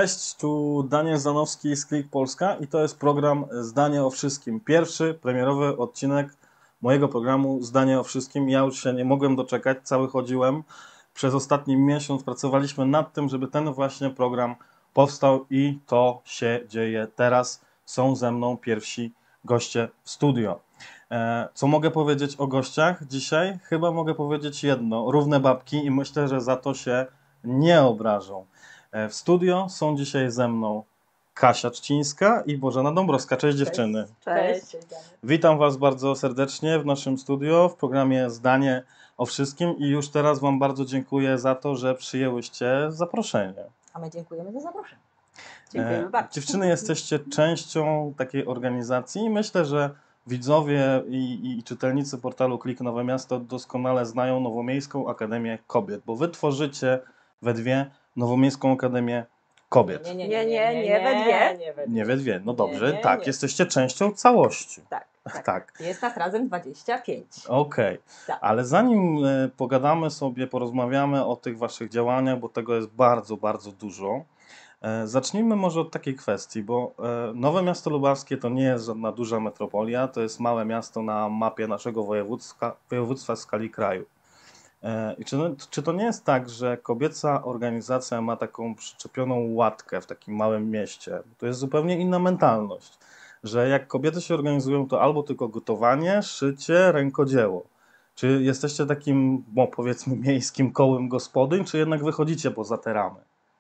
Cześć, tu Daniel Zanowski z Klik Polska i to jest program Zdanie o Wszystkim. Pierwszy premierowy odcinek mojego programu Zdanie o Wszystkim. Ja już się nie mogłem doczekać, cały chodziłem. Przez ostatni miesiąc pracowaliśmy nad tym, żeby ten właśnie program powstał i to się dzieje teraz. Są ze mną pierwsi goście w studio. Co mogę powiedzieć o gościach dzisiaj? Chyba mogę powiedzieć jedno. Równe babki i myślę, że za to się nie obrażą. W studio są dzisiaj ze mną Kasia Czcińska i Bożena Dąbrowska. Cześć dziewczyny. Cześć. Witam Was bardzo serdecznie w naszym studio w programie Zdanie o Wszystkim i już teraz Wam bardzo dziękuję za to, że przyjęłyście zaproszenie. A my dziękujemy za zaproszenie. Dziękujemy bardzo. Dziewczyny, jesteście częścią takiej organizacji i myślę, że widzowie i czytelnicy portalu Klik Nowe Miasto doskonale znają Nowomiejską Akademię Kobiet, bo Wy tworzycie we dwie Nowomiejską Akademię Kobiet. Nie we dwie. Nie we dwie, no dobrze, Nie. Jesteście częścią całości. Tak. Jest nas razem 25. Okej. Tak. Ale zanim pogadamy sobie, porozmawiamy o tych Waszych działaniach, bo tego jest bardzo, bardzo dużo, zacznijmy może od takiej kwestii, bo Nowe Miasto Lubawskie to nie jest żadna duża metropolia, to jest małe miasto na mapie naszego województwa w skali kraju. I czy to nie jest tak, że kobieca organizacja ma taką przyczepioną łatkę w takim małym mieście? To jest zupełnie inna mentalność, że jak kobiety się organizują, to albo tylko gotowanie, szycie, rękodzieło. Czy jesteście takim, powiedzmy, miejskim kołem gospodyń, czy jednak wychodzicie poza te ramy?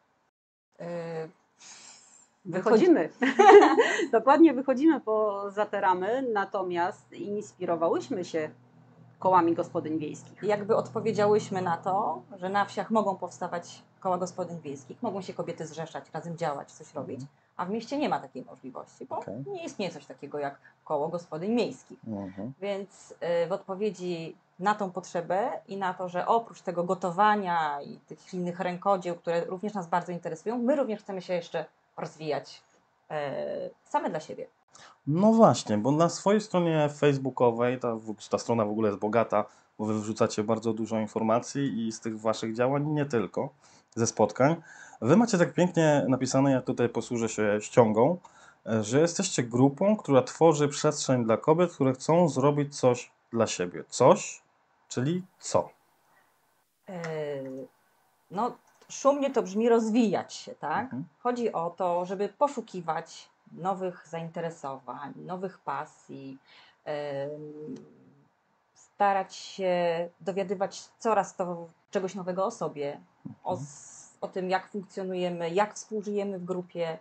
Wychodzimy. Dokładnie wychodzimy poza te ramy, natomiast inspirowałyśmy się kołami gospodyń wiejskich. Jakby odpowiedziałyśmy na to, że na wsiach mogą powstawać koła gospodyń wiejskich, mogą się kobiety zrzeszać, razem działać, coś robić, a w mieście nie ma takiej możliwości, bo nie istnieje coś takiego jak koło gospodyń miejskich. Więc w odpowiedzi na tą potrzebę i na to, że oprócz tego gotowania i tych innych rękodzieł, które również nas bardzo interesują, my również chcemy się jeszcze rozwijać same dla siebie. No właśnie, bo na swojej stronie facebookowej, ta strona w ogóle jest bogata, bo wy wrzucacie bardzo dużo informacji i z tych waszych działań, nie tylko, ze spotkań. Wy macie tak pięknie napisane, ja tutaj posłużę się ściągą, że jesteście grupą, która tworzy przestrzeń dla kobiet, które chcą zrobić coś dla siebie. Coś, czyli co? No, szumnie to brzmi rozwijać się, tak? Chodzi o to, żeby poszukiwać nowych zainteresowań, nowych pasji, starać się dowiadywać coraz to czegoś nowego o sobie, o tym, jak funkcjonujemy, jak współżyjemy w grupie.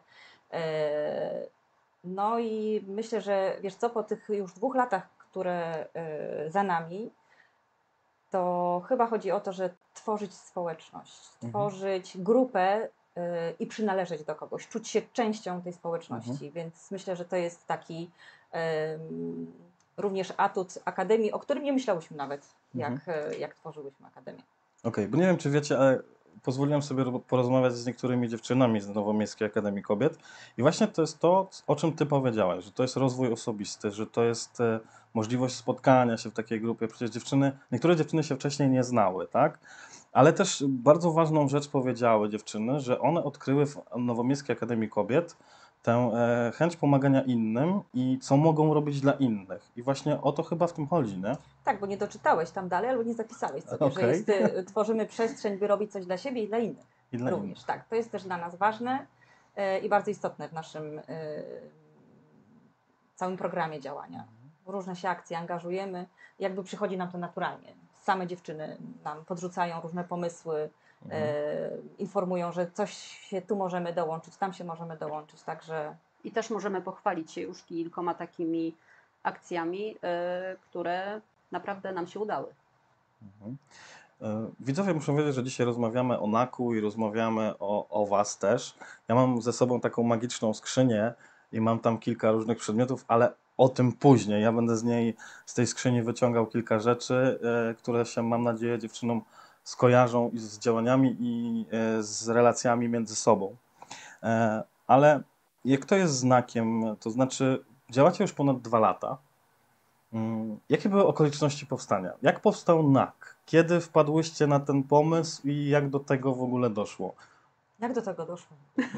No i myślę, że wiesz co, po tych już 2 latach, które za nami, to chyba chodzi o to, że tworzyć społeczność, tworzyć grupę i przynależeć do kogoś, czuć się częścią tej społeczności, więc myślę, że to jest taki również atut Akademii, o którym nie myślałyśmy nawet, jak tworzyłyśmy Akademię. Okej, bo nie wiem, czy wiecie, ale pozwoliłem sobie porozmawiać z niektórymi dziewczynami z Nowomiejskiej Akademii Kobiet i właśnie to jest to, o czym ty powiedziałaś, że to jest rozwój osobisty, że to jest możliwość spotkania się w takiej grupie. Przecież niektóre dziewczyny się wcześniej nie znały, tak? Ale też bardzo ważną rzecz powiedziały dziewczyny, że one odkryły w Nowomiejskiej Akademii Kobiet tę chęć pomagania innym i co mogą robić dla innych. I właśnie o to chyba w tym chodzi, nie? Tak, bo nie doczytałeś tam dalej, albo nie zapisałeś sobie, że tworzymy przestrzeń, by robić coś dla siebie i dla innych. Również. Tak, to jest też dla nas ważne i bardzo istotne w naszym całym programie działania. W różne się akcje angażujemy, jakby przychodzi nam to naturalnie. Same dziewczyny nam podrzucają różne pomysły, informują, że coś się tu możemy dołączyć, tam się możemy dołączyć, także... I też możemy pochwalić się już kilkoma takimi akcjami, które naprawdę nam się udały. Widzowie muszą wiedzieć, że dzisiaj rozmawiamy o NAK-u i rozmawiamy o Was też. Ja mam ze sobą taką magiczną skrzynię i mam tam kilka różnych przedmiotów, ale o tym później. Ja będę z tej skrzyni wyciągał kilka rzeczy, które się, mam nadzieję, dziewczynom skojarzą i z działaniami i z relacjami między sobą. Ale jak to jest znakiem, to znaczy działacie już ponad 2 lata. Jakie były okoliczności powstania? Jak powstał NAK? Kiedy wpadłyście na ten pomysł i jak do tego w ogóle doszło? Jak do tego doszło?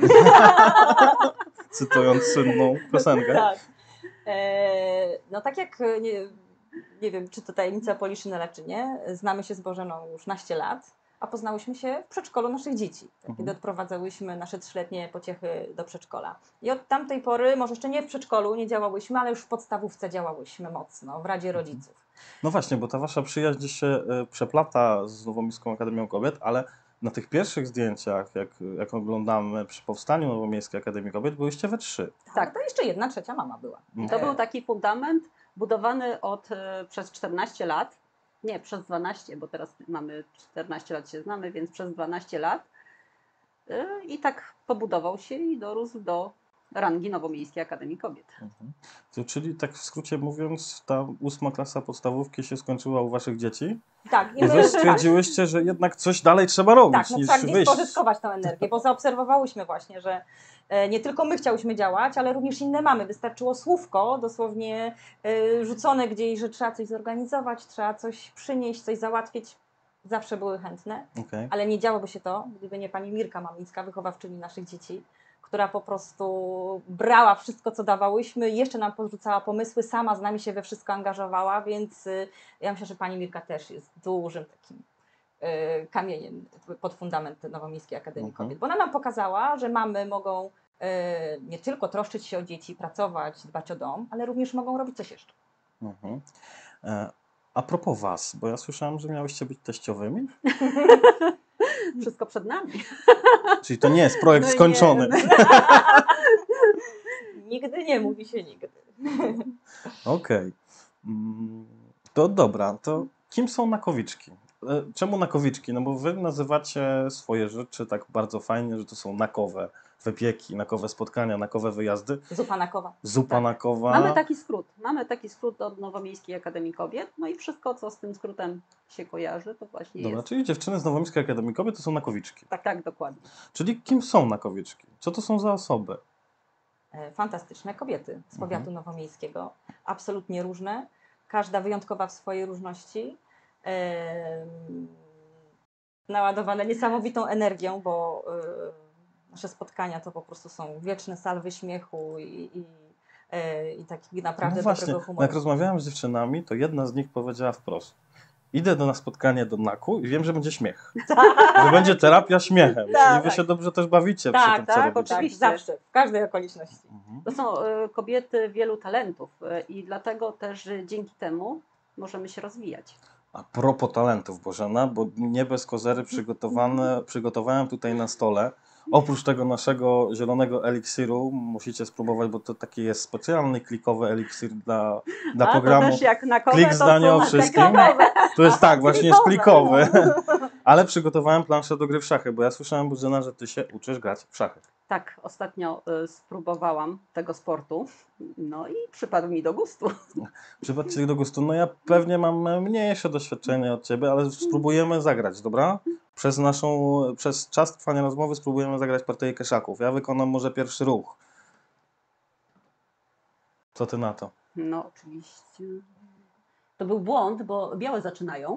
Cytując słynną piosenkę. Tak. No tak jak, nie wiem, czy to tajemnica Poliszynela, czy nie, znamy się z Bożeną już naście lat, a poznałyśmy się w przedszkolu naszych dzieci, kiedy odprowadzałyśmy nasze 3-letnie pociechy do przedszkola. I od tamtej pory, może jeszcze nie w przedszkolu nie działałyśmy, ale już w podstawówce działałyśmy mocno, w Radzie Rodziców. No właśnie, bo ta wasza przyjaźń gdzieś się przeplata z Nowomiejską Akademią Kobiet, ale na tych pierwszych zdjęciach, jak oglądamy przy powstaniu Nowomiejskiej Akademii Kobiet, byłyście we 3. Tak, to jeszcze 1/3 mama była. To był taki fundament budowany przez 14 lat, nie, przez 12, bo teraz mamy 14 lat się znamy, więc przez 12 lat. I tak pobudował się i dorósł do rangi Nowomiejskiej Akademii Kobiet. Czyli tak w skrócie mówiąc, ta 8. klasa podstawówki się skończyła u waszych dzieci Tak, i wy stwierdziłyście, że jednak coś dalej trzeba robić tak, no niż trzeba gdzieś wyjść. spożytkować tę energię, bo zaobserwowałyśmy właśnie, że nie tylko my chciałyśmy działać, ale również inne mamy. Wystarczyło słówko dosłownie rzucone gdzieś, że trzeba coś zorganizować, trzeba coś przynieść, coś załatwić. Zawsze były chętne, ale nie działoby się to, gdyby nie pani Mirka Mamińska, wychowawczyni naszych dzieci, która po prostu brała wszystko, co dawałyśmy, jeszcze nam podrzucała pomysły, sama z nami się we wszystko angażowała, więc ja myślę, że pani Mirka też jest dużym takim kamieniem pod fundament Nowomiejskiej Akademii Kobiet. Bo ona nam pokazała, że mamy mogą nie tylko troszczyć się o dzieci, pracować, dbać o dom, ale również mogą robić coś jeszcze. A propos was, bo ja słyszałam, że miałyście być teściowymi? Wszystko przed nami. Czyli to nie jest projekt skończony. Nigdy nie mówi się nigdy. Okej. To dobra, to kim są nakowiczki? Czemu nakowiczki? No bo wy nazywacie swoje rzeczy tak bardzo fajnie, że to są nakowe wypieki, nakowe spotkania, nakowe wyjazdy. Zupa nakowa. Zupa nakowa. Mamy taki skrót od Nowomiejskiej Akademii Kobiet, no i wszystko, co z tym skrótem się kojarzy, to właśnie Dobra, jest. czyli dziewczyny z Nowomiejskiej Akademii Kobiet to są nakowiczki. Tak, dokładnie. Czyli kim są nakowiczki? Co to są za osoby? Fantastyczne kobiety z powiatu nowomiejskiego. Absolutnie różne. Każda wyjątkowa w swojej różności. Naładowane niesamowitą energią, bo nasze spotkania to po prostu są wieczne salwy śmiechu i taki naprawdę dobrego humoru. Jak rozmawiałem z dziewczynami, to jedna z nich powiedziała wprost: idę na spotkanie do NAK-u i wiem, że będzie śmiech. Że będzie terapia śmiechem. Czyli wy się dobrze też bawicie przy tym, co robicie. Oczywiście. Zawsze, w każdej okoliczności. To są kobiety wielu talentów i dlatego też dzięki temu możemy się rozwijać. A propos talentów, Bożena, bo nie bez kozery przygotowałem tutaj na stole. Oprócz tego naszego zielonego eliksiru musicie spróbować, bo to taki jest specjalny klikowy eliksir dla programu. To też jak nakowe, Klik zdanie o wszystkim. To jest tak, właśnie jest klikowy. Ale przygotowałem planszę do gry w szachy, bo ja słyszałem, Bożena, że ty się uczysz grać w szachy. Tak, ostatnio spróbowałam tego sportu, no i przypadł mi do gustu. Przypadł ci do gustu. No ja pewnie mam mniejsze doświadczenie od ciebie, ale spróbujemy zagrać, dobra? Przez czas trwania rozmowy spróbujemy zagrać partyjkę szaków. Ja wykonam może pierwszy ruch. Co ty na to? No oczywiście. To był błąd, bo białe zaczynają.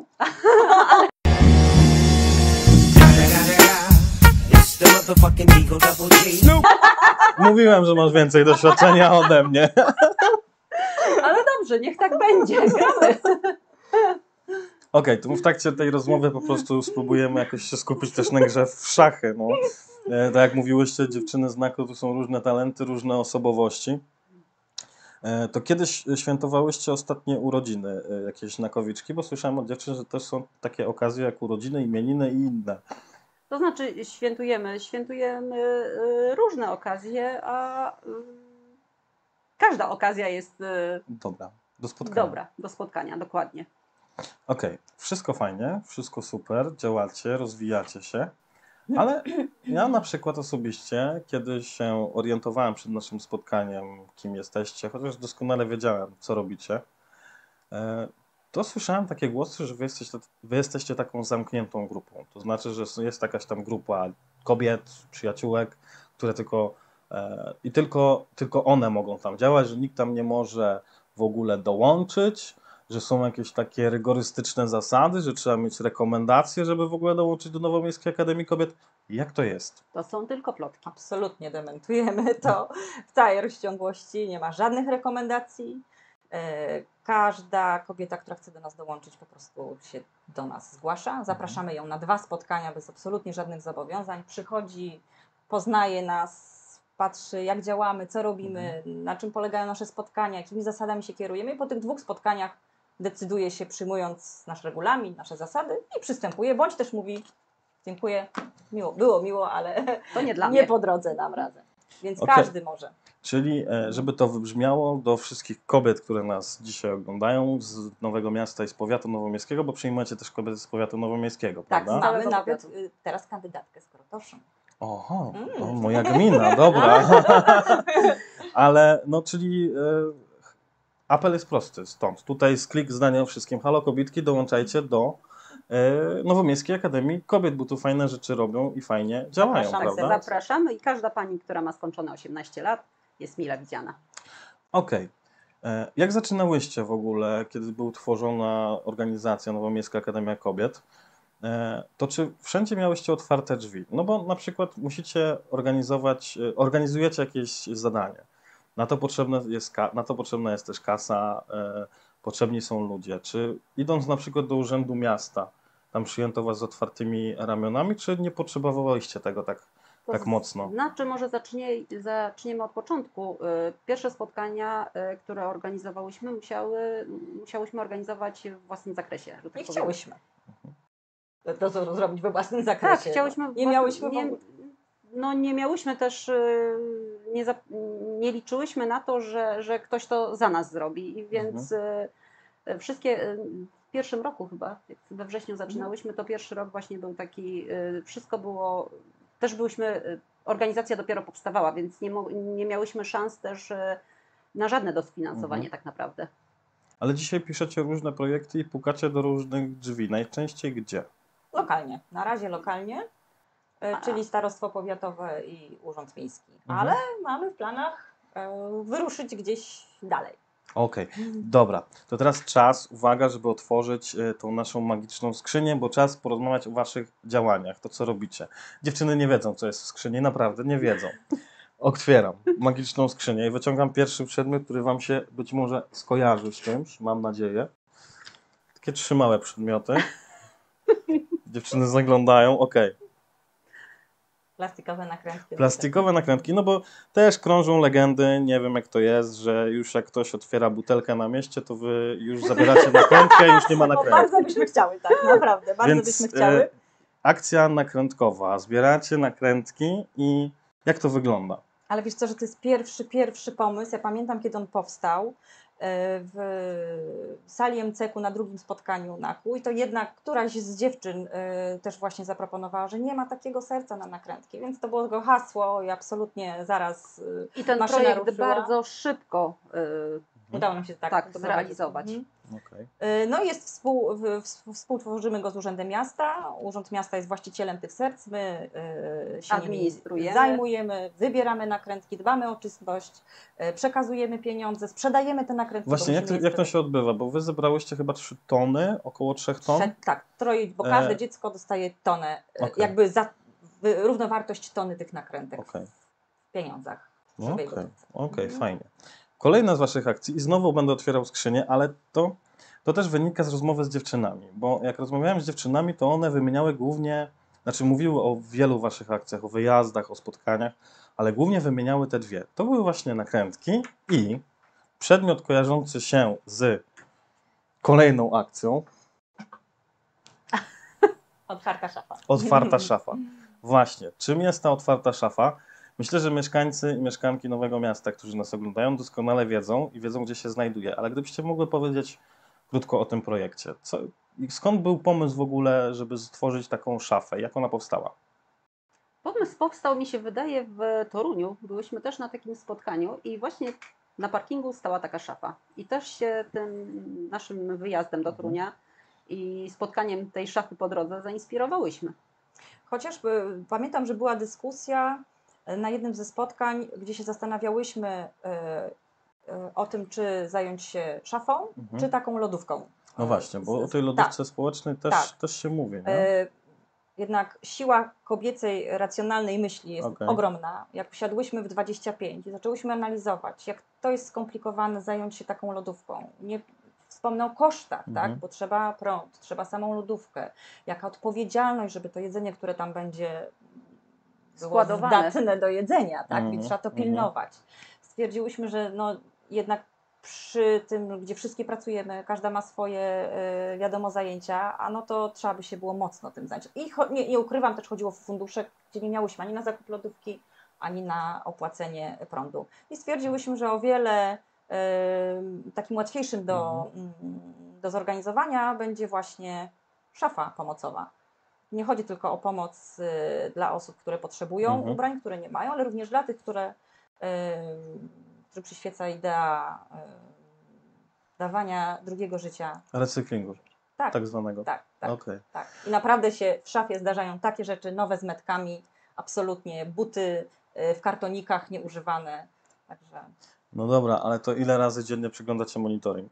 Mówiłem, że masz więcej doświadczenia ode mnie. Ale dobrze, niech tak będzie. Gramy. Okej, to w trakcie tej rozmowy po prostu spróbujemy jakoś się skupić też na grze w szachy. No. Tak jak mówiłyście, dziewczyny z NAK-u to są różne talenty, różne osobowości. To kiedyś świętowałyście ostatnie urodziny jakieś nakowiczki, bo słyszałem od dziewczyn, że też są takie okazje jak urodziny, imieniny i inne. To znaczy świętujemy różne okazje, a każda okazja jest dobra do spotkania. Dobra do spotkania, dokładnie. Okej, wszystko fajnie, wszystko super, działacie, rozwijacie się, ale ja na przykład osobiście, kiedy się orientowałem przed naszym spotkaniem, kim jesteście, chociaż doskonale wiedziałem, co robicie, to słyszałem takie głosy, że wy jesteście taką zamkniętą grupą. To znaczy, że jest jakaś tam grupa kobiet, przyjaciółek, które tylko one mogą tam działać, że nikt tam nie może w ogóle dołączyć, że są jakieś takie rygorystyczne zasady, że trzeba mieć rekomendacje, żeby w ogóle dołączyć do Nowomiejskiej Akademii Kobiet? Jak to jest? To są tylko plotki. Absolutnie dementujemy to w całej rozciągłości. Nie ma żadnych rekomendacji. Każda kobieta, która chce do nas dołączyć, po prostu się do nas zgłasza. Zapraszamy ją na 2 spotkania bez absolutnie żadnych zobowiązań. Przychodzi, poznaje nas, patrzy, jak działamy, co robimy, na czym polegają nasze spotkania, jakimi zasadami się kierujemy. I po tych 2 spotkaniach decyduje się, przyjmując nasz regulamin, nasze zasady, i przystępuje, bądź też mówi: dziękuję, było miło, ale To nie dla nie mnie. po drodze nam razem. Więc Okej. każdy może. Czyli, żeby to wybrzmiało do wszystkich kobiet, które nas dzisiaj oglądają z Nowego Miasta i z powiatu nowomiejskiego, bo przyjmujecie też kobiety z powiatu nowomiejskiego, Tak, prawda? mamy Całego nawet powiatu. teraz kandydatkę z Krotoszem. Oho, Mm. o, moja gmina, dobra. Ale, no, czyli apel jest prosty, stąd. Tutaj jest klik zdania o wszystkim. Halo kobietki, dołączajcie do Nowomiejskiej Akademii Kobiet, bo tu fajne rzeczy robią i fajnie działają, Zapraszamy prawda? Zapraszamy i każda pani, która ma skończone 18 lat, jest mile widziana. Okej. Jak zaczynałyście w ogóle, kiedy była tworzona organizacja Nowomiejska Akademia Kobiet? To czy wszędzie miałyście otwarte drzwi? No bo na przykład musicie organizujecie jakieś zadanie. Na to potrzebna jest też kasa, potrzebni są ludzie. Czy idąc na przykład do Urzędu Miasta, tam przyjęto was z otwartymi ramionami, czy nie potrzebowaliście tego tak mocno? Znaczy, może zaczniemy od początku. Pierwsze spotkania, które organizowałyśmy, musiałyśmy organizować w własnym zakresie. Że tak Nie powiem. chciałyśmy to zrobić we własnym Tak, zakresie. chciałyśmy. Nie miałyśmy Nie miałyśmy też, nie liczyłyśmy na to, że ktoś to za nas zrobi. I więc wszystkie w pierwszym roku chyba, jak we wrześniu zaczynałyśmy, to pierwszy rok właśnie był taki, wszystko było, też organizacja dopiero powstawała, więc nie miałyśmy szans też na żadne dofinansowanie tak naprawdę. Ale dzisiaj piszecie różne projekty i pukacie do różnych drzwi. Najczęściej gdzie? lokalnie. Na razie lokalnie, czyli Starostwo Powiatowe i Urząd Miejski. Mhm. Ale mamy w planach wyruszyć gdzieś dalej. Okej, dobra. To teraz czas, uwaga, żeby otworzyć tą naszą magiczną skrzynię, bo czas porozmawiać o waszych działaniach, to co robicie. Dziewczyny nie wiedzą, co jest w skrzyni, naprawdę nie wiedzą. Otwieram magiczną skrzynię i wyciągam pierwszy przedmiot, który wam się być może skojarzy z czymś, mam nadzieję. Takie 3 małe przedmioty. Dziewczyny zaglądają, okej. Plastikowe nakrętki. Plastikowe nakrętki, no bo też krążą legendy, nie wiem jak to jest, że już jak ktoś otwiera butelkę na mieście, to wy już zabieracie nakrętkę i już nie ma O, nakrętki. bardzo byśmy chciały, tak, naprawdę. Bardzo Więc byśmy chciały. akcja nakrętkowa, zbieracie nakrętki i jak to wygląda? Ale wiesz co, że to jest pierwszy pomysł. Ja pamiętam, kiedy on powstał w sali MCK-u na drugim spotkaniu NAK-u i to jednak któraś z dziewczyn też właśnie zaproponowała, że nie ma takiego serca na nakrętki, więc to było tylko hasło i absolutnie zaraz I ten maszyna projekt ruszyła. bardzo szybko Udało nam się tak zrealizować. Okay. No jest współtworzymy go z Urzędem Miasta. Urząd Miasta jest właścicielem tych serc. My się nimi Administrujemy. zajmujemy, wybieramy nakrętki, dbamy o czystość, przekazujemy pieniądze, sprzedajemy te nakrętki. Właśnie, jak to się odbywa? Bo wy zebrałyście chyba 3 tony, około 3 ton? Tak, bo każde dziecko dostaje tonę, jakby równowartość tony tych nakrętek w pieniądzach. Okej, fajnie. Kolejna z waszych akcji, i znowu będę otwierał skrzynię, ale to też wynika z rozmowy z dziewczynami, bo jak rozmawiałem z dziewczynami, to one wymieniały głównie, znaczy mówiły o wielu waszych akcjach, o wyjazdach, o spotkaniach, ale głównie wymieniały te 2. To były właśnie nakrętki i przedmiot kojarzący się z kolejną akcją. Otwarta szafa. Otwarta szafa. Właśnie, czym jest ta otwarta szafa? Myślę, że mieszkańcy i mieszkanki Nowego Miasta, którzy nas oglądają, doskonale wiedzą i wiedzą, gdzie się znajduje. Ale gdybyście mogły powiedzieć krótko o tym projekcie. Skąd był pomysł w ogóle, żeby stworzyć taką szafę? Jak ona powstała? Pomysł powstał, mi się wydaje, w Toruniu. Byłyśmy też na takim spotkaniu i właśnie na parkingu stała taka szafa. I też się tym naszym wyjazdem do Torunia i spotkaniem tej szafy po drodze zainspirowałyśmy. Chociażby pamiętam, że była dyskusja na jednym ze spotkań, gdzie się zastanawiałyśmy, o tym, czy zająć się szafą, czy taką lodówką. No właśnie, bo o tej lodówce społecznej też się mówi, nie? Jednak siła kobiecej, racjonalnej myśli jest Okej. ogromna. Jak usiadłyśmy w 25 i zaczęłyśmy analizować, jak to jest skomplikowane zająć się taką lodówką. Nie wspomnę o kosztach, tak? Bo trzeba prąd, trzeba samą lodówkę. Jaka odpowiedzialność, żeby to jedzenie, które tam będzie było Składowane. zdatne do jedzenia, tak? Więc trzeba to pilnować. Stwierdziłyśmy, że no jednak przy tym, gdzie wszystkie pracujemy, każda ma swoje, wiadomo, zajęcia, a no to trzeba by się było mocno tym zająć. I nie ukrywam, też chodziło o fundusze, gdzie nie miałyśmy ani na zakup lodówki, ani na opłacenie prądu. I stwierdziłyśmy, że o wiele takim łatwiejszym do zorganizowania będzie właśnie szafa pomocowa. Nie chodzi tylko o pomoc dla osób, które potrzebują ubrań, które nie mają, ale również dla tych, którym przyświeca idea dawania drugiego życia. Recyklingu, Tak, tak zwanego. tak. Okej. Tak. I naprawdę się w szafie zdarzają takie rzeczy, nowe z metkami, absolutnie, buty w kartonikach nieużywane. Także... No dobra, ale to ile razy dziennie przeglądacie monitoring?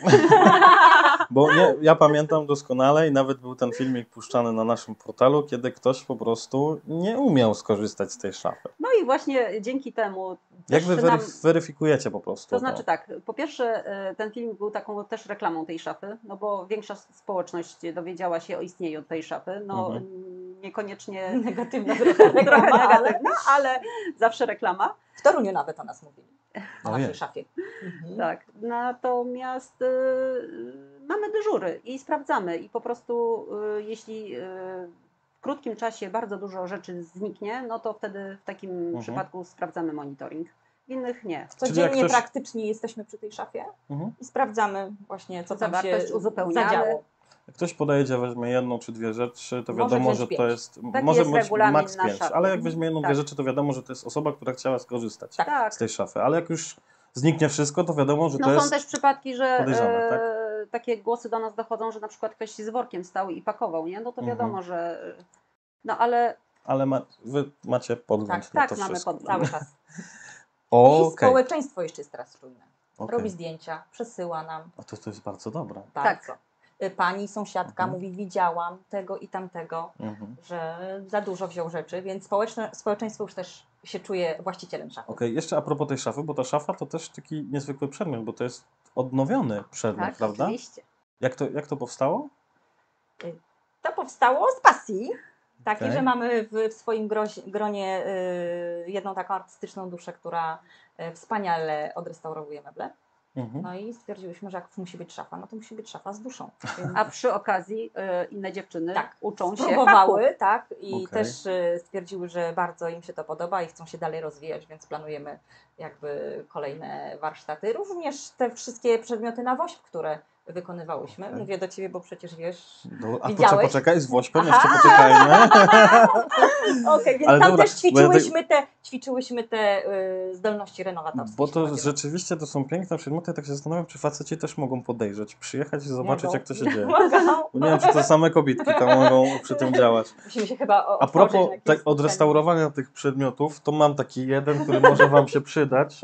Bo ja pamiętam doskonale i nawet był ten filmik puszczany na naszym portalu, kiedy ktoś po prostu nie umiał skorzystać z tej szafy. No i właśnie dzięki temu... Jak wy weryfikujecie po prostu? To znaczy tak, po pierwsze ten film był taką też reklamą tej szafy, no bo większa społeczność dowiedziała się o istnieniu tej szafy, no niekoniecznie negatywna negatywna, ale zawsze reklama. W Toruniu nawet o nas mówili, o naszej szafie. Tak, natomiast mamy dyżury i sprawdzamy i po prostu jeśli w krótkim czasie bardzo dużo rzeczy zniknie, no to wtedy w takim przypadku sprawdzamy monitoring. W innych nie. Codziennie praktycznie jesteśmy przy tej szafie i sprawdzamy właśnie, co tam się zadziało. Jak ktoś podejdzie, weźmie jedną czy dwie rzeczy, to wiadomo, że to jest... Taki może jest być maks 5, szafy. ale jak weźmie jedną, dwie rzeczy, to wiadomo, że to jest osoba, która chciała skorzystać z tej szafy. Ale jak już zniknie wszystko, to wiadomo, że to jest... Są też przypadki, że tak? takie głosy do nas dochodzą, że na przykład ktoś z workiem stał i pakował, nie? No to wiadomo, że... No ale... Ale wy macie podgląd na to wszystko. Mamy podgląd cały czas. I społeczeństwo jeszcze jest teraz czujne. Robi zdjęcia, przesyła nam. A to jest bardzo dobre. Bardzo. Tak. Pani sąsiadka mówi, widziałam tego i tamtego, że za dużo wziął rzeczy, więc społeczeństwo już też się czuje właścicielem szafy. Okej, jeszcze a propos tej szafy, bo ta szafa to też taki niezwykły przedmiot, bo to jest odnowiony przedmiot, prawda? Oczywiście. Jak to powstało? To powstało z pasji. Takiej, że mamy w swoim gronie jedną taką artystyczną duszę, która wspaniale odrestaurowuje meble. No i stwierdziłyśmy, że jak musi być szafa, no to musi być szafa z duszą. Więc... A przy okazji inne dziewczyny uczą się spróbowały, też stwierdziły, że bardzo im się to podoba i chcą się dalej rozwijać, więc planujemy jakby kolejne warsztaty. Również te wszystkie przedmioty na wośp, które wykonywałyśmy. Mówię do Ciebie, bo przecież wiesz, widziałeś. Poczekaj, z wośpem jeszcze poczekajmy. Więc ale tam też ćwiczyłyśmy te zdolności renowatorskie. Bo to rzeczywiście to są piękne przedmioty, tak się zastanawiam, czy faceci też mogą podejrzeć, przyjechać i zobaczyć, jak to się dzieje. Bo nie wiem, czy to same kobietki tam mogą przy tym działać. Musimy się chyba a propos odrestaurowania tych przedmiotów, to mam taki jeden, który może Wam się przydać.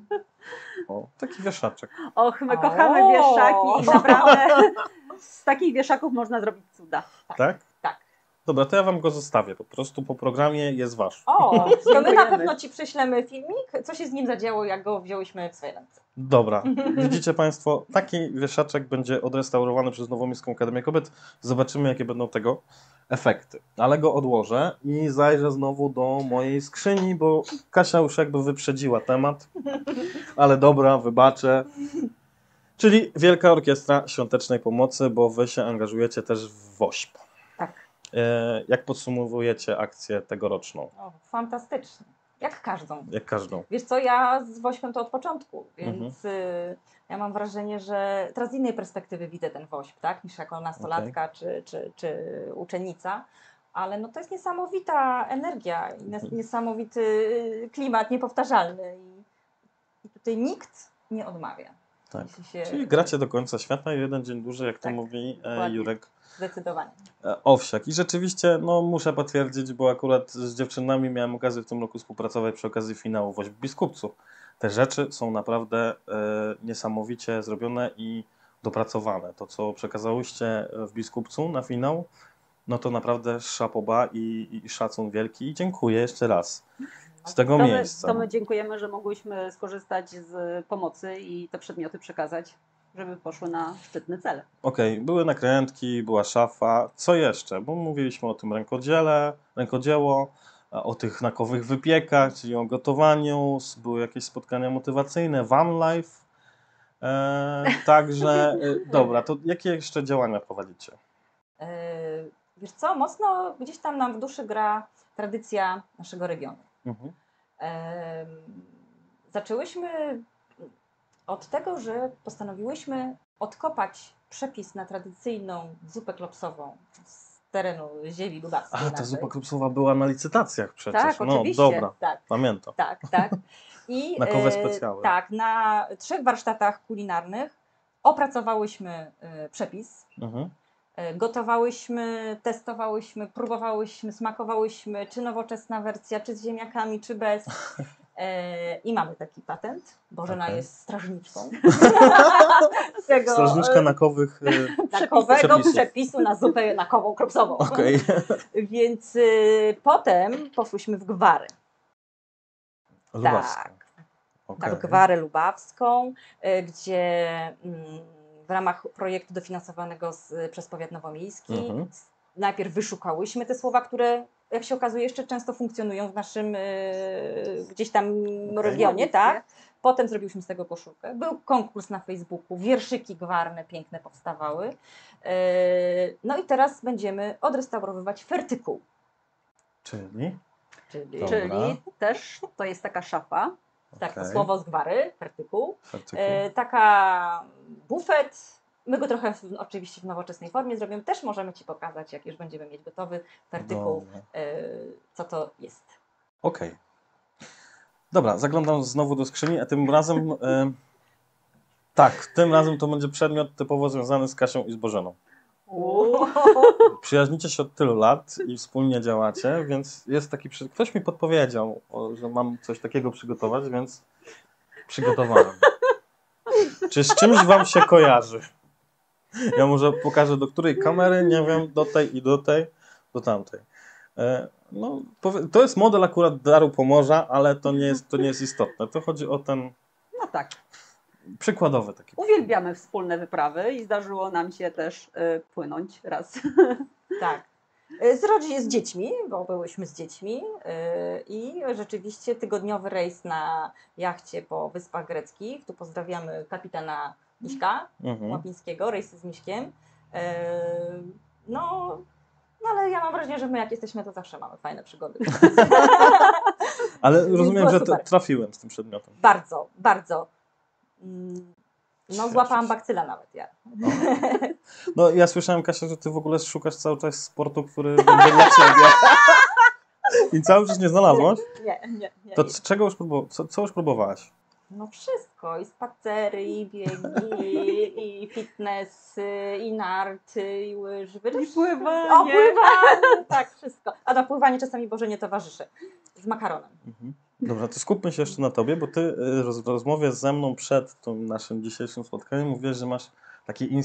O, taki wieszaczek. Och, my kochamy wieszaki i naprawdę z takich wieszaków można zrobić cuda. Tak? Tak. Dobra, to ja Wam go zostawię. Po prostu po programie jest Wasz. To my na pewno Ci przyślemy filmik, co się z nim zadziało, jak go wzięłyśmy w swoje ręce. Dobra. Widzicie Państwo, taki wieszaczek będzie odrestaurowany przez Nowomiejską Akademię Kobiet. Zobaczymy, jakie będą tego efekty. Ale go odłożę i zajrzę znowu do mojej skrzyni, bo Kasia już jakby wyprzedziła temat. Ale dobra, wybaczę. Czyli Wielka Orkiestra Świątecznej Pomocy, bo Wy się angażujecie też w WOŚP. Tak. Jak podsumowujecie akcję tegoroczną? Fantastycznie. Jak każdą. Jak każdą. Wiesz co, ja z WOŚP-em to od początku, więc ja mam wrażenie, że teraz z innej perspektywy widzę ten WOŚP, tak, niż jako nastolatka czy uczennica, ale no to jest niesamowita energia, niesamowity klimat, niepowtarzalny i tutaj nikt nie odmawia. Tak. Czyli gracie do końca świata i jeden dzień dłużej, jak to mówi Jurek. Zdecydowanie. Owsiak. I rzeczywiście, no muszę potwierdzić, bo akurat z dziewczynami miałem okazję w tym roku współpracować przy okazji finału WOŚP w Biskupcu. te rzeczy są naprawdę niesamowicie zrobione i dopracowane. To, co przekazałyście w Biskupcu na finał, no to naprawdę szapoba i szacun wielki i dziękuję jeszcze raz z tego miejsca. To my dziękujemy, że mogłyśmy skorzystać z pomocy i te przedmioty przekazać, żeby poszły na szczytny cel. Okej, były nakrętki, była szafa. Co jeszcze? Bo mówiliśmy o tym rękodzieło, o tych znakowych wypiekach, czyli o gotowaniu, były jakieś spotkania motywacyjne, van life. Także, dobra, to jakie jeszcze działania prowadzicie? Wiesz co, mocno gdzieś tam nam w duszy gra tradycja naszego regionu. Mhm. Zaczęłyśmy od tego, że postanowiłyśmy odkopać przepis na tradycyjną zupę klopsową z terenu ziemi lubawskiej. A, ta naszej. zupa klopsowa była na licytacjach przecież. Tak, No, oczywiście. dobra, Tak, pamiętam. tak, tak. I Znakowe specjały. tak, na 3 warsztatach kulinarnych opracowałyśmy przepis. Mhm. Gotowałyśmy, testowałyśmy, próbowałyśmy, smakowałyśmy, czy nowoczesna wersja, czy z ziemniakami, czy bez. I mamy taki patent. Bożena Okej. jest strażniczką tego Strażniczka nakowych nakowego przepisów. przepisu na zupę nakową kropsową. Okej. Więc potem poszłyśmy w gwary. Lubawska. Tak, Okej. tak, gwarę lubawską, gdzie w ramach projektu dofinansowanego przez powiat nowomiejski Mhm. najpierw wyszukałyśmy te słowa, które jak się okazuje jeszcze często funkcjonują w naszym gdzieś tam regionie, tak? Potem zrobiliśmy z tego koszulkę. Był konkurs na Facebooku, wierszyki gwarne piękne powstawały. No i teraz będziemy odrestaurowywać fertykuł. Czyli? Czyli Czyli też to jest taka szafa. tak, to Okej. słowo z gwary, fertykuł. Fertykuł. Taka bufet. My go trochę oczywiście w nowoczesnej formie zrobimy. Też możemy Ci pokazać, jak już będziemy mieć gotowy fertykuł, Dobra. co to jest. Okej. Dobra, zaglądam znowu do skrzyni, a tym razem tak, tym razem to będzie przedmiot typowo związany z Kasią i z Bożeną. Przyjaźnicie się od tylu lat i wspólnie działacie, więc jest taki ktoś mi podpowiedział, że mam coś takiego przygotować, więc przygotowałem. Czy z czymś wam się kojarzy? Ja może pokażę do której kamery, nie wiem, do tej i do tej, do tamtej. No, to jest model akurat Daru Pomorza, ale to nie jest istotne. To chodzi o ten No tak. przykładowy taki. Uwielbiamy wspólne wyprawy i zdarzyło nam się też płynąć raz. Tak. Z dziećmi, bo byłyśmy z dziećmi i rzeczywiście tygodniowy rejs na jachcie po Wyspach Greckich. Tu pozdrawiamy kapitana Miśka Łapińskiego, rejsy z Miśkiem. No, ale ja mam wrażenie, że my jak jesteśmy, to zawsze mamy fajne przygody. Ale rozumiem, było że super. trafiłem z tym przedmiotem. Bardzo, bardzo. No, Cieszę złapałam się. bakcyla nawet ja. No ja słyszałem, Kasia, że ty w ogóle szukasz cały czas sportu, który będzie dla ciebie. I cały czas nie znalazłaś? Nie. To czego już co już próbowałaś? No wszystko, i spacery, i biegi, i fitness, i narty, i łyżwy. I pływanie. O, pływanie, tak, wszystko. A na pływanie czasami Boże nie towarzyszy. Z makaronem. Mhm. Dobra, to skupmy się jeszcze na tobie, bo ty w rozmowie ze mną przed tym naszym dzisiejszym spotkaniem mówiłeś, że masz taki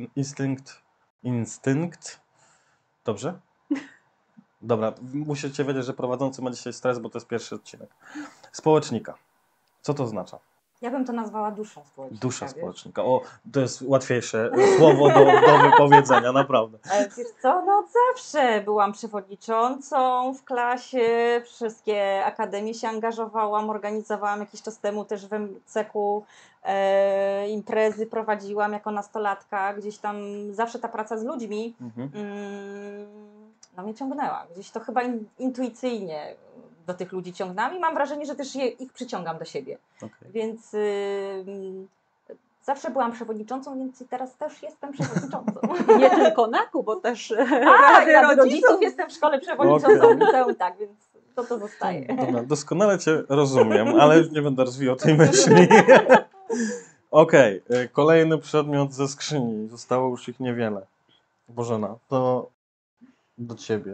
instynkt. Dobrze? Dobra, musicie wiedzieć, że prowadzący ma dzisiaj stres, bo to jest pierwszy odcinek. Społecznika. Co to oznacza? Ja bym to nazwała duszą społecznika. Dusza wiesz? społecznika. O, to jest łatwiejsze słowo do wypowiedzenia, naprawdę. Ale wiesz co, no od zawsze byłam przewodniczącą w klasie, wszystkie akademie się angażowałam, organizowałam jakiś czas temu też w MCK-u imprezy prowadziłam jako nastolatka, gdzieś tam zawsze ta praca z ludźmi no mnie ciągnęła. Gdzieś to chyba intuicyjnie do tych ludzi ciągnęłam i mam wrażenie, że też ich przyciągam do siebie. Okay. Więc zawsze byłam przewodniczącą, więc i teraz też jestem przewodniczącą. Nie tylko NAK-u, bo też Rady rodziców jestem w szkole przewodniczącą liceum, tak, więc to zostaje. Dobra, doskonale cię rozumiem, ale już nie będę rozwijał tej myśli. Okej, kolejny przedmiot ze skrzyni. Zostało już ich niewiele. Bożena, to do ciebie.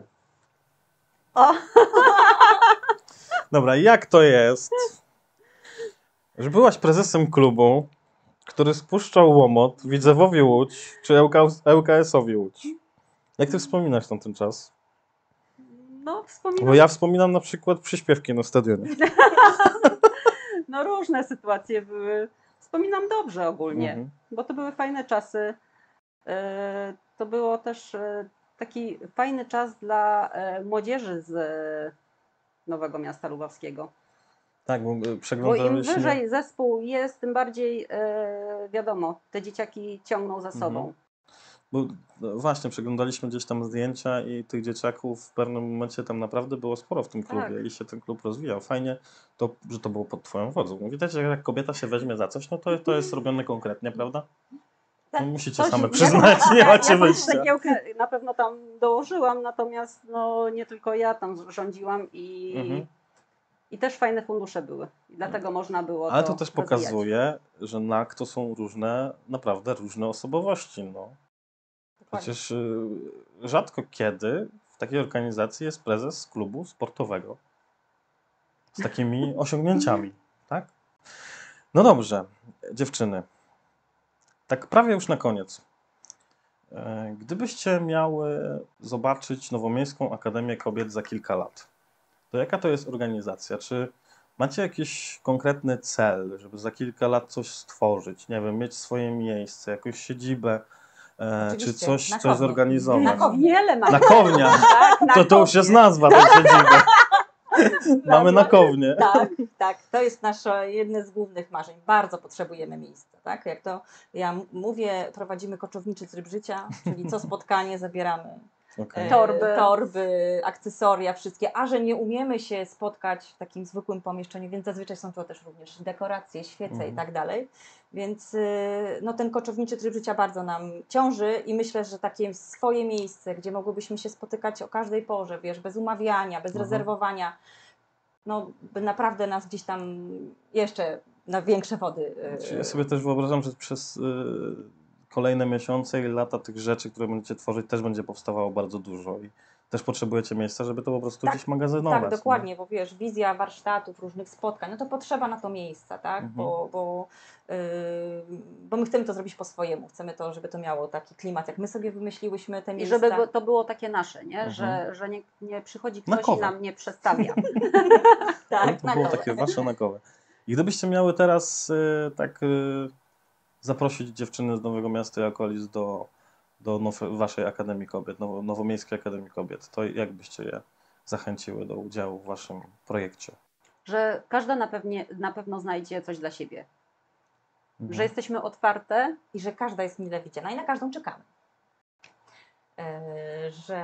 O. Dobra, jak to jest, że byłaś prezesem klubu, który spuszczał Łomot, Widzewowi Łódź czy ŁKS-owi Łódź. Jak ty wspominasz ten czas? No, Bo wspominam, ja wspominam na przykład przyśpiewki na stadionie. no różne sytuacje były. Wspominam dobrze ogólnie, Mhm. bo to były fajne czasy. To było też taki fajny czas dla młodzieży z Nowego Miasta Lubawskiego. Tak, bo Bo im przeglądaliśmy... wyżej zespół jest, tym bardziej wiadomo, te dzieciaki ciągną za sobą. Mhm. Bo właśnie, przeglądaliśmy gdzieś tam zdjęcia i tych dzieciaków w pewnym momencie tam naprawdę było sporo w tym klubie Tak. i się ten klub rozwijał. Fajnie, że to było pod twoją wodzą. Widać, że jak kobieta się weźmie za coś, no to jest robione konkretnie, prawda? Tak. No musicie Coś- same ja- przyznać, nie macie Jakąś wyjścia. cegiełkę na pewno tam dołożyłam, natomiast no, nie tylko ja tam rządziłam Mhm. i też fajne fundusze były. I dlatego można było Ale to to też rozwijać. pokazuje, że NAK to są różne, naprawdę różne osobowości. No. Dokładnie. Przecież rzadko kiedy w takiej organizacji jest prezes klubu sportowego z takimi osiągnięciami, tak? No dobrze, dziewczyny. Tak prawie już na koniec. Gdybyście miały zobaczyć Nowomiejską Akademię Kobiet za kilka lat, to jaka to jest organizacja? Czy macie jakiś konkretny cel, żeby za kilka lat coś stworzyć? Nie wiem, mieć swoje miejsce, jakąś siedzibę, czy Oczywiście, coś, na coś Kownie. zorganizować? Na Kownie. Wiele ma. Na Kownia! Tak, na To już jest Kownie. nazwa tej siedziby. Mamy na Kownie. Tak, tak. To jest nasze jedne z głównych marzeń. Bardzo potrzebujemy miejsca. Tak? Jak to ja mówię, prowadzimy koczowniczy tryb życia, czyli co spotkanie zabieramy Okej. Torby. akcesoria, wszystkie, a że nie umiemy się spotkać w takim zwykłym pomieszczeniu, więc zazwyczaj są to też również dekoracje, świece Mhm. i tak dalej. Więc no, ten koczowniczy tryb życia bardzo nam ciąży i myślę, że takie swoje miejsce, gdzie mogłybyśmy się spotykać o każdej porze, wiesz, bez umawiania, bez Mhm. rezerwowania, no by naprawdę nas gdzieś tam jeszcze na większe wody. Ja sobie też wyobrażam, że przez kolejne miesiące i lata tych rzeczy, które będziecie tworzyć, też będzie powstawało bardzo dużo i też potrzebujecie miejsca, żeby to po prostu Tak, gdzieś magazynować. Tak, dokładnie, bo wiesz, wizja warsztatów, różnych spotkań, no to potrzeba na to miejsca, tak? Mhm. Bo my chcemy to zrobić po swojemu, chcemy to, żeby to miało taki klimat, jak my sobie wymyśliłyśmy te I miejsca. żeby to było takie nasze, nie? Mhm. Że nie przychodzi Na ktoś kowę. i nam nie przestawia. Tak, To na było kole. takie wasze nagowe. I gdybyście miały teraz zaprosić dziewczyny z Nowego Miasta i okolic do waszej Akademii Kobiet, Nowomiejskiej Akademii Kobiet, to jak byście je zachęciły do udziału w waszym projekcie? Że każda na pewno znajdzie coś dla siebie. Mhm. Że jesteśmy otwarte. I że każda jest mile widziana i na każdą czekamy. Że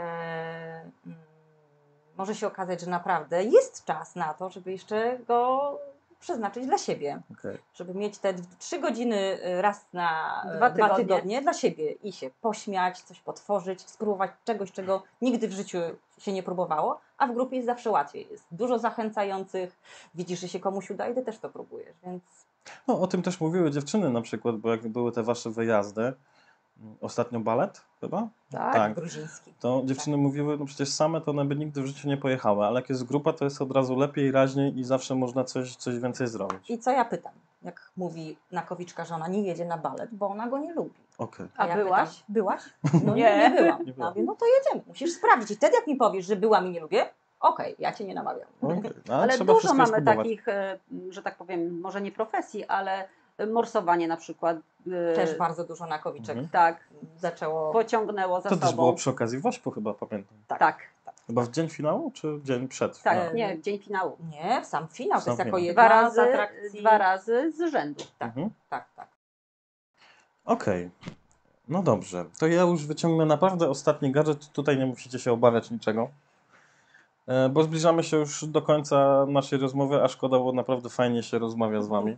może się okazać, że naprawdę jest czas na to, żeby jeszcze go przeznaczyć dla siebie. Okej. Żeby mieć te 3 godziny raz na 2 2 tygodnie. tygodnie dla siebie i się pośmiać, coś potworzyć, spróbować czegoś, czego nigdy w życiu się nie próbowało, a w grupie jest zawsze łatwiej. Jest dużo zachęcających, widzisz, że się komuś uda i ty też to próbujesz, więc No, o tym też mówiły dziewczyny na przykład, bo jak były te wasze wyjazdy, ostatnio balet chyba? Tak. gruziński. To dziewczyny mówiły, no przecież same to one by nigdy w życiu nie pojechały, ale jak jest grupa, to jest od razu lepiej, raźniej i zawsze można coś więcej zrobić. I co ja pytam, jak mówi Nakowiczka, że ona nie jedzie na balet, bo ona go nie lubi. Okej. A ja byłaś? Pytam, byłaś? No Nie. nie byłam. Nie byłam. Ja mówię, no to jedziemy, musisz sprawdzić. I wtedy jak mi powiesz, że byłam i nie lubię, okej, ja cię nie namawiam. Okej. Ale trzeba dużo wszystko mamy spróbować. takich, że tak powiem, może nie profesji, ale morsowanie na przykład. Też bardzo dużo Nakowiczek Mhm. Tak, zaczęło. pociągnęło za To sobą. też było przy okazji Wośpu chyba, pamiętam. Tak, Chyba w dzień finału, czy dzień przed tak, finałem? nie, dzień finału. Nie, w sam finał, to Sam jest jako finał. jedna z atrakcji. 2 razy z rzędu. Tak, Mhm. tak. Okej. No dobrze, to ja już wyciągnę naprawdę ostatni gadżet. Tutaj nie musicie się obawiać niczego, bo zbliżamy się już do końca naszej rozmowy, a szkoda, bo naprawdę fajnie się rozmawia z wami.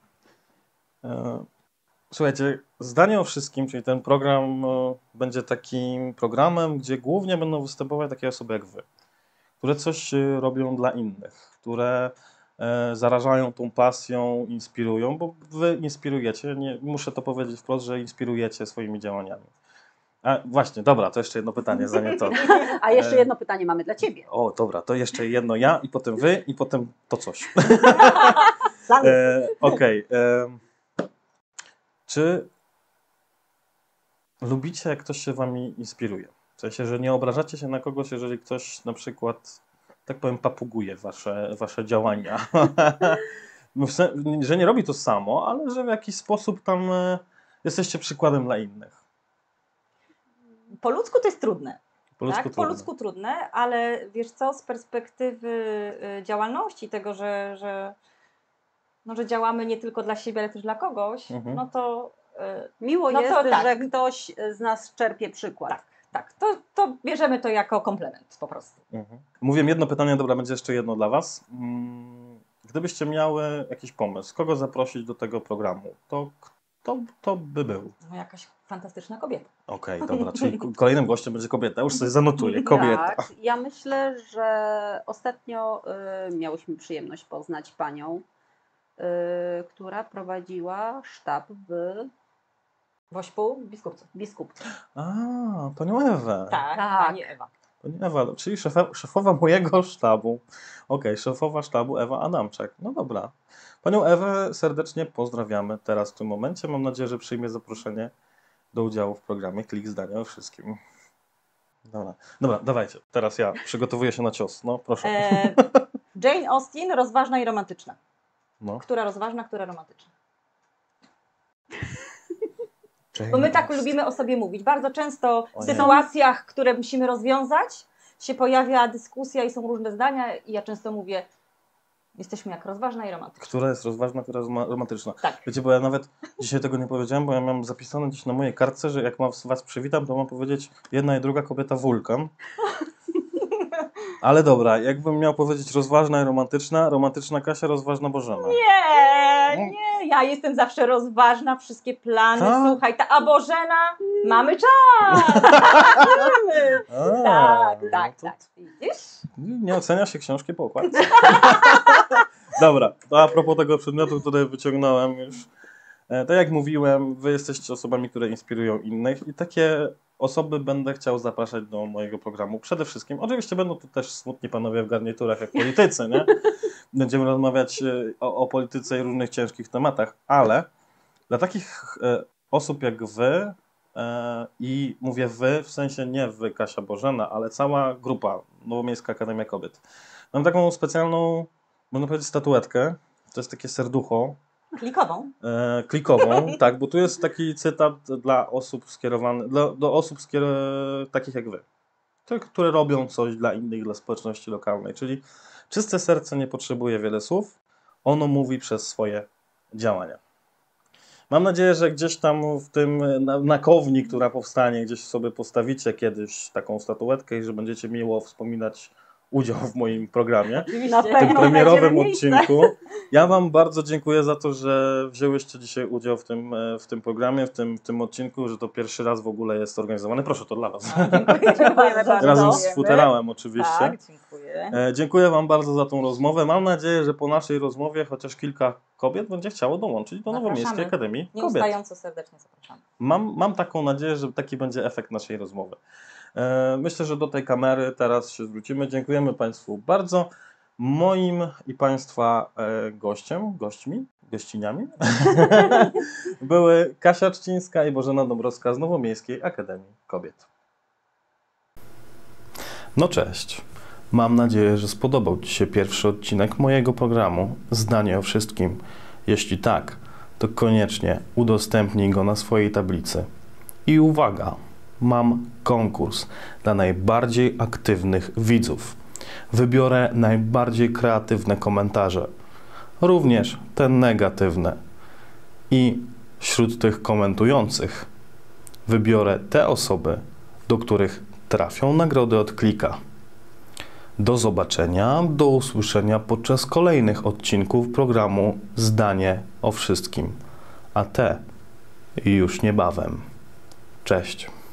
Słuchajcie, zdanie o wszystkim, czyli ten program będzie takim programem, gdzie głównie będą występować takie osoby jak wy, które coś robią dla innych, które zarażają tą pasją, inspirują, bo wy inspirujecie, nie, muszę to powiedzieć wprost, że inspirujecie swoimi działaniami. A właśnie, dobra, to jeszcze jedno pytanie, zanim to. A jeszcze jedno pytanie mamy dla Ciebie. O, dobra, to jeszcze jedno ja i potem wy i potem to coś. Okej. Czy lubicie, jak ktoś się wami inspiruje? W sensie, że nie obrażacie się na kogoś, jeżeli ktoś na przykład, tak powiem, papuguje wasze działania. Że nie robi to samo, ale że w jakiś sposób tam jesteście przykładem dla innych. Po ludzku to jest trudne. Po ludzku Tak, po trudno. ludzku trudne, ale wiesz co, z perspektywy działalności, tego, że działamy nie tylko dla siebie, ale też dla kogoś, Mhm. no to Miło No jest, to tak. że ktoś z nas czerpie przykład. tak, to bierzemy to jako komplement po prostu. Mhm. Mówiłem jedno pytanie, dobra, będzie jeszcze jedno dla was. Gdybyście miały jakiś pomysł, kogo zaprosić do tego programu, to kto to by był? No, jakaś fantastyczna kobieta. Okej, dobra, czyli kolejnym gościem będzie kobieta. Już sobie zanotuję, kobieta. Tak, ja myślę, że ostatnio miałyśmy przyjemność poznać panią, która prowadziła sztab w Wośpu, biskupcu. biskupce. A, panią Ewę. Tak, Tak. pani Ewa. Pani Ewa, czyli szefowa mojego sztabu. Okej, szefowa sztabu Ewa Adamczak. No dobra. Panią Ewę serdecznie pozdrawiamy teraz w tym momencie. Mam nadzieję, że przyjmie zaproszenie do udziału w programie Klik Zdania o wszystkim. Dobra, dawajcie. Teraz ja przygotowuję się na cios. No, proszę. Jane Austen, rozważna i romantyczna. No. Która rozważna, która romantyczna. Jane Bo my tak Austen. lubimy o sobie mówić. Bardzo często w Ojej. sytuacjach, które musimy rozwiązać, się pojawia dyskusja i są różne zdania i ja często mówię, jesteśmy jak rozważna i romantyczna. Która jest rozważna, która jest romantyczna. Tak. Wiecie, bo ja nawet dzisiaj tego nie powiedziałem, bo ja mam zapisane gdzieś na mojej kartce, że jak was przywitam, to mam powiedzieć jedna i druga kobieta wulkan. Ale dobra, jakbym miał powiedzieć rozważna i romantyczna Kasia, rozważna Bożena. Nie, ja jestem zawsze rozważna, wszystkie plany, Tak? słuchaj, a Bożena, mamy czas! Mamy. A, Tak. no Widzisz? Nie ocenia się książki po okładce. Dobra, to a propos tego przedmiotu, który wyciągnąłem już. Tak jak mówiłem, wy jesteście osobami, które inspirują innych i takie osoby będę chciał zapraszać do mojego programu. Przede wszystkim, oczywiście będą tu też smutni panowie w garniturach jak politycy, nie? Będziemy rozmawiać o polityce i różnych ciężkich tematach, ale dla takich osób jak wy i mówię wy, w sensie nie wy, Kasia Bożena, ale cała grupa Nowomiejska Akademia Kobiet. Mam taką specjalną, można powiedzieć, statuetkę. To jest takie serducho Klikową. klikową, tak, bo tu jest taki cytat dla osób skierowany, do osób takich jak wy, które robią coś dla innych, dla społeczności lokalnej, czyli czyste serce nie potrzebuje wiele słów, ono mówi przez swoje działania. Mam nadzieję, że gdzieś tam w tym na kowni, która powstanie, gdzieś sobie postawicie kiedyś taką statuetkę i że będziecie miło wspominać udział w moim programie. Oczywiście. W tym premierowym miejsce. odcinku. Ja wam bardzo dziękuję za to, że wzięłyście dzisiaj udział w tym programie, w tym odcinku, że to pierwszy raz w ogóle jest organizowany. Proszę, to dla was. Dziękujemy bardzo. Razem z futerałem oczywiście. Tak, dziękuję. Dziękuję wam bardzo za tą rozmowę. Mam nadzieję, że po naszej rozmowie chociaż kilka kobiet będzie chciało dołączyć do Nowomiejskiej Zapraszamy. Akademii Kobiet. Nieustająco serdecznie zapraszamy. Mam taką nadzieję, że taki będzie efekt naszej rozmowy. Myślę, że do tej kamery teraz się zwrócimy. Dziękujemy Państwu bardzo. Moim i Państwa gościniami były Kasia Czcińska i Bożena Dąbrowska z Nowomiejskiej Akademii Kobiet. No cześć. Mam nadzieję, że spodobał Ci się pierwszy odcinek mojego programu Zdanie o wszystkim. Jeśli tak, to koniecznie udostępnij go na swojej tablicy. I uwaga, mam konkurs dla najbardziej aktywnych widzów. Wybiorę najbardziej kreatywne komentarze, również te negatywne. I wśród tych komentujących wybiorę te osoby, do których trafią nagrody od Klika. Do zobaczenia, do usłyszenia podczas kolejnych odcinków programu Zdanie o wszystkim. A te już niebawem. Cześć.